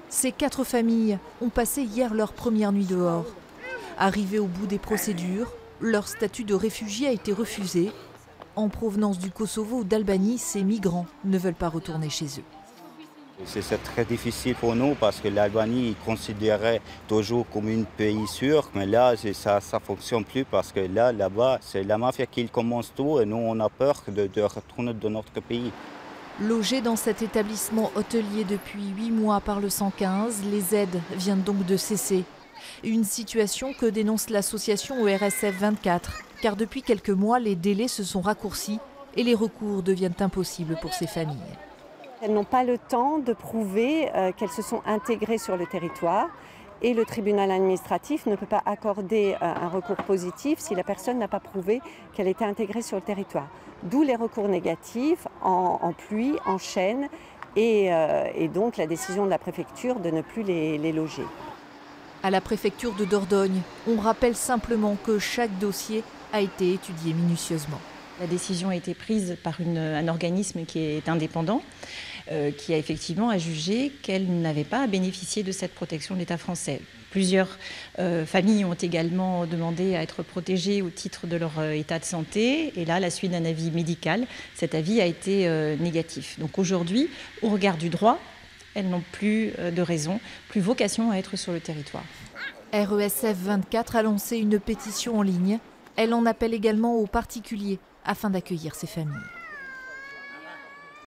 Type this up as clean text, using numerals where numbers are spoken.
Ces 4 familles ont passé hier leur première nuit dehors. Arrivées au bout des procédures, leur statut de réfugié a été refusé. En provenance du Kosovo ou d'Albanie, ces migrants ne veulent pas retourner chez eux. C'est très difficile pour nous parce que l'Albanie est considérée toujours comme un pays sûr, mais là ça ne fonctionne plus parce que là-bas c'est la mafia qui commence tout et nous on a peur de retourner dans notre pays. Logés dans cet établissement hôtelier depuis 8 mois par le 115, les aides viennent donc de cesser. Une situation que dénonce l'association ORSF 24, car depuis quelques mois, les délais se sont raccourcis et les recours deviennent impossibles pour ces familles. Elles n'ont pas le temps de prouver qu'elles se sont intégrées sur le territoire et le tribunal administratif ne peut pas accorder un recours positif si la personne n'a pas prouvé qu'elle était intégrée sur le territoire. D'où les recours négatifs en pluie, en chaîne et donc la décision de la préfecture de ne plus les loger. À la préfecture de Dordogne, on rappelle simplement que chaque dossier a été étudié minutieusement. La décision a été prise par un organisme qui est indépendant, qui a effectivement jugé qu'elle n'avait pas à bénéficier de cette protection de l'État français. Plusieurs familles ont également demandé à être protégées au titre de leur état de santé. Et là, à la suite d'un avis médical, cet avis a été négatif. Donc aujourd'hui, au regard du droit, elles n'ont plus de raison, plus vocation à être sur le territoire. RESF 24 a lancé une pétition en ligne. Elle en appelle également aux particuliers afin d'accueillir ces familles.